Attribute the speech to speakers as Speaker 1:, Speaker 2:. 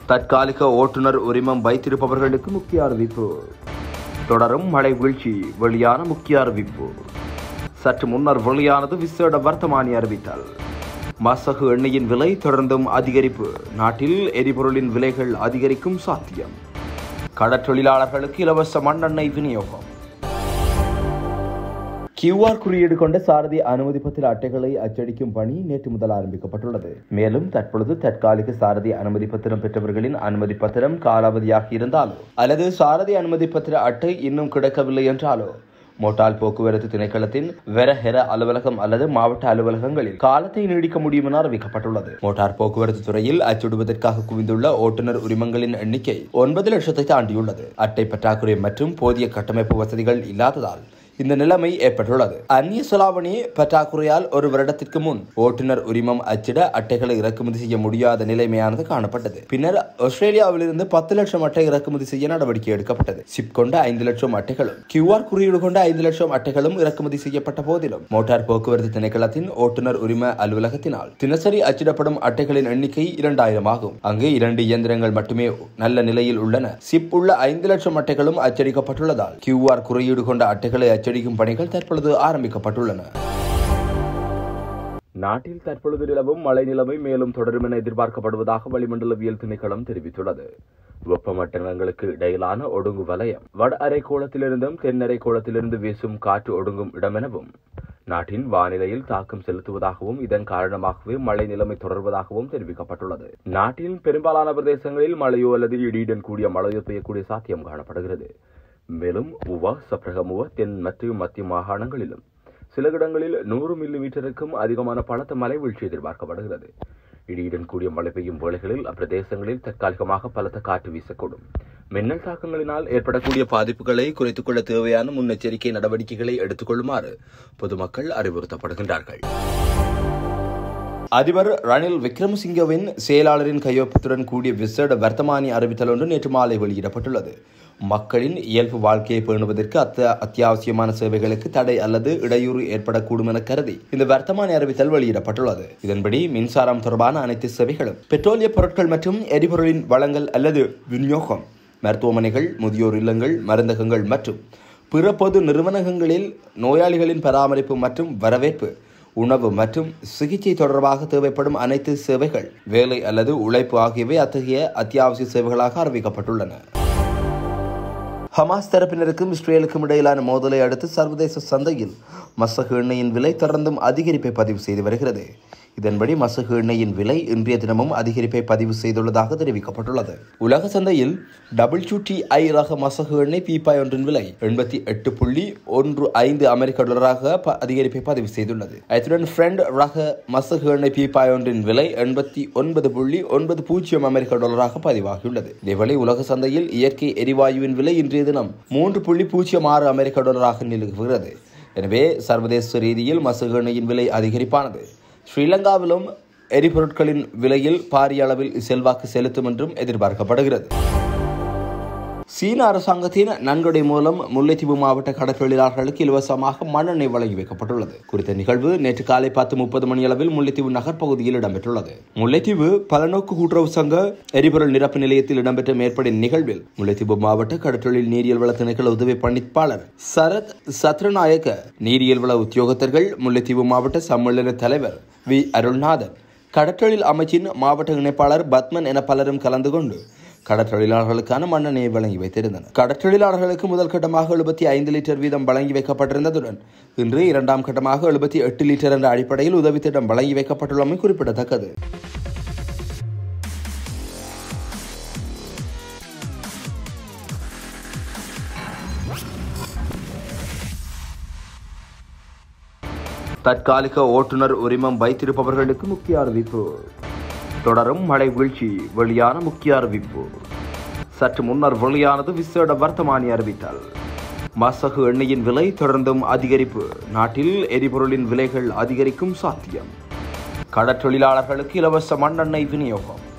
Speaker 1: தற்காலிக ஓட்டுநர் உரிமம் வைத்திருப்பவர்களுக்கு முக்கிய அறிவிப்பு. தொடரும் மழை வீழ்ச்சி. வெளியான முக்கிய அறிவிப்பு. சற்று முன்னர் வெளியானது விசேட வர்த்தமானி அறிவித்தல். மசகு எண்ணெயின் விலை தொடர்ந்தும் அதிகரிப்பு. நாட்டில் எரிபொருளின் விலைகள் அதிகரிக்கும் சாத்தியம். கடற்றொழிலாளர்களுக்கு இலவச மண்ணெண்ணெய் விநியோகம். QR குறியீடு கொண்ட சாரதி அனுமதி பத்திர அட்டைகளை அச்சடிக்கும் பணி நேற்று முதல் ஆரம்பிக்கப்பட்டுள்ளது. மேலும் தற்பொழுது தற்காலிக சாரதி அனுமதி பத்திரம் பெற்றவர்களின் அனுமதி பத்திரம் காலாவதியாகி இருந்தாலோ அல்லது சாரதி அனுமதி பத்திர அட்டை இன்னும் கிடைக்கவில்லை என்றாலோ மோட்டார் போக்குவரத்து திணைக்களத்தின் வெரஹெர அலுவலகம் அல்லது மாவட்ட அலுவலகங்களில் காலத்தை நீடிக்க முடியும் என அறிவிக்கப்பட்டுள்ளது. மோட்டார் போக்குவரத்து துறையில் அச்சிடுவதற்காக குவிந்துள்ள ஓட்டுநர் உரிமங்களின் எண்ணிக்கை 9 லட்சத்தை தாண்டியுள்ளது. அட்டை பற்றாக்குறை மற்றும் போதிய கட்டமைப்பு வசதிகள் இல்லாததால் இந்த நிலைமை ஏற்பட்டுள்ளது. அந்நிய செலாவணி பற்றாக்குறையால் ஒரு வருடத்திற்கு முன் ஓட்டுநர் உரிமம் அச்சிட அட்டைகளை இறக்குமதி செய்ய முடியாத நிலைமையானது காணப்பட்டது. பின்னர் ஆஸ்திரேலியாவிலிருந்து 10 லட்சம் அட்டை இறக்குமதி செய்ய நடவடிக்கை எடுக்கப்பட்டது. சிப் கொண்ட 5 லட்சம் அட்டைகளும் QR குறியீடு கொண்ட 5 லட்சம் அட்டைகளும் இறக்குமதி செய்யப்பட்ட போதிலும் மோட்டார் போக்குவரத்து திணைக்களத்தின் ஓட்டுநர் உரிம அலுவலகத்தினால் தினசரி அச்சிடப்படும் அட்டைகளின் எண்ணிக்கை 2000 ஆகும். அங்கு 2 இயந்திரங்கள் மட்டுமே நல்ல நிலையில் உள்ளன. சிப் உள்ள 5 லட்சம் அட்டைகளும் அச்சடிக்கப்பட்டுள்ளதால் QR குறியீடு கொண்ட அட்டைகளை அச்சடிக்கும் பணிகள் தற்பொழுது ஆரம்பிக்கப்பட்டுள்ளன. நாட்டில் தற்பொழுது நிலவும் மழை நிலைமை மேலும் தொடரும் என எதிர்பார்க்கப்படுவதாக வளிமண்டலவியல் திணைக்களம் தெரிவித்துள்ளது. வெப்பமண்டலங்களுக்கு இடையிலான ஒடுங்கு வலயம் வட அரைக்கோளத்திலிருந்தும் தென் அரைக்கோளத்திலிருந்து வீசும் காற்று ஒடுங்கும் இடமெனவும் நாட்டின் வானிலையில் தாக்கம் செலுத்துவதாகவும் இதன் காரணமாகவே மழை நிலைமை தொடர்வதாகவும் தெரிவிக்கப்பட்டுள்ளது. நாட்டின் பெரும்பாலான பிரதேசங்களில் மழையோ அல்லது இடியுடன் கூடிய மழையோ பெய்யக்கூடிய சாத்தியம் காணப்படுகிறது. மேலும் உவா சப்ரகமுவ தென் மற்றும் மத்திய மாகாணங்களிலும் சில இடங்களில் 100 மில்லிமீட்டருக்கும் அதிகமான பலத்த மழை வீழ்ச்சி எதிர்பார்க்கப்படுகிறது. இடியுடன் கூடிய மழை பெய்யும் வேளைகளில் அப்பிரதேசங்களில் தற்காலிகமாக பலத்த காற்று வீசக்கூடும். மின்னல் தாக்கங்களினால் ஏற்படக்கூடிய பாதிப்புகளை குறைத்துக் கொள்ள தேவையான முன்னெச்சரிக்கை நடவடிக்கைகளை எடுத்துக் கொள்ளுமாறு பொதுமக்கள் அறிவுறுத்தப்படுகின்றார்கள். அதிபர் ரணில் விக்ரமசிங்கவின் செயலாளரின் கையொப்பத்துடன் கூடிய விசேட வர்த்தமானி அறிவித்தல் ஒன்று நேற்று மாலை வெளியிடப்பட்டுள்ளது. மக்களின் இயல்பு வாழ்க்கையை பேணுவதற்கு அத்தியாவசியமான சேவைகளுக்கு தடை அல்லது இடையூறு ஏற்படக்கூடும் என கருதி இந்த வர்த்தமானி அறிவித்தல் வெளியிடப்பட்டுள்ளது. இதன்படி மின்சாரம் தொடர்பான அனைத்து சேவைகளும், பெட்ரோலிய பொருட்கள் மற்றும் எரிபொருளின் வழங்கல் அல்லது விநியோகம், மருத்துவமனைகள், முதியோர் இல்லங்கள், மருந்தகங்கள் மற்றும் பிற பொது நிறுவனங்களில் நோயாளிகளின் பராமரிப்பு மற்றும் வரவேற்பு, உணவு மற்றும் சிகிச்சை தொடர்பாக தேவைப்படும் அனைத்து சேவைகள், வேலை அல்லது உழைப்பு ஆகியவை அத்தகைய அத்தியாவசிய சேவைகளாக அறிவிக்கப்பட்டுள்ளன. ஹமாஸ் தரப்பினருக்கும் இஸ்ரேலுக்கும் இடையிலான மோதலை அடுத்து சர்வதேச சந்தையில் மசகு எண்ணெயின் விலை தொடர்ந்தும் அதிகரிப்பை பதிவு செய்து வருகிறது. இதன்படி மசகு எண்ணெயின் விலை இன்றைய தினமும் அதிகரிப்பை பதிவு செய்துள்ளதாக தெரிவிக்கப்பட்டுள்ளது. உலக சந்தையில் WTI ரக மசகு எண்ணெய் பீப்பாய் ஒன்றின் விலை 88.15 அமெரிக்க டாலராக அதிகரிப்பை பதிவு செய்துள்ளது. அத்துடன் ஃப்ரெண்ட் ரக மசகு எண்ணெய் பீப்பாய் ஒன்றின் விலை 89.90 அமெரிக்க டாலராக பதிவாகியுள்ளது. இதேவேளை உலக சந்தையில் இயற்கை எரிவாயுவின் விலை இன்றைய தினம் 3.06 அமெரிக்க டாலராக நிலவுகிறது. எனவே சர்வதேச ரீதியில் மசகு எண்ணெயின் விலை அதிகரிப்பானது ஸ்ரீலங்காவிலும் எரிபொருட்களின் விலையில் பாரிய அளவில் செல்வாக்கு செலுத்தும் என்றும் எதிர்பார்க்கப்படுகிறது. சீன அரசாங்கத்தின் நன்கொடை மூலம் முல்லைத்தீவு மாவட்ட கடற்றொழிலாளர்களுக்கு இலவசமாக மண்ணெண்ணெய் வழங்கி வைக்கப்பட்டுள்ளது. குறித்த நிகழ்வு நேற்று காலை 10:30 மணியளவில் முல்லைத்தீவு நகர் பகுதியில் இடம்பெற்றுள்ளது. முல்லைத்தீவு பலநோக்கு கூட்டுறவு சங்க எரிபொருள் நிரப்பு நிலையத்தில் இடம்பெற்ற மேற்படி நிகழ்வில் முல்லைத்தீவு மாவட்ட கடற்றொழில் நீரியல் வள திணைக்கள உதவி பணிப்பாளர் சரத் சத்ரநாயக்க, நீரியல் வள உத்தியோகத்தர்கள், முல்லைத்தீவு மாவட்ட சம்மேளன தலைவர் வி அருள்நாதன், கடற்றொழில் அமைச்சின் மாவட்ட இணைப்பாளர் பத்மன் என பலரும் கலந்து கொண்டு கடற்றொழிலாளர்களுக்கான மண்ணெண்ணெயை வழங்கி வைத்திருந்தனர். கடற்றொழிலாளர்களுக்கு முதல் கட்டமாக 75 லிட்டர் வீதம் வழங்கி வைக்கப்பட்டிருந்ததுடன் இன்று 2ஆம் கட்டமாக 78 லிட்டர் என்ற அடிப்படையில் உதவி திட்டம் வழங்கி வைக்கப்பட்டுள்ளமை குறிப்பிடத்தக்கது. தற்காலிக ஓட்டுநர் உரிமம் வைத்திருப்பவர்களுக்கு முக்கிய அறிவிப்பு. தொடரும் மழை வீழ்ச்சி. வெளியான முக்கிய அறிவிப்பு. சற்று முன்னர் வெளியானது விசேட வர்த்தமானி அறிவித்தல். மசகு எண்ணெயின் விலை தொடர்ந்தும் அதிகரிப்பு. நாட்டில் எரிபொருளின் விலைகள் அதிகரிக்கும் சாத்தியம். கடற்றொழிலாளர்களுக்கு இலவச மண்ணெண்ணெய் விநியோகம்.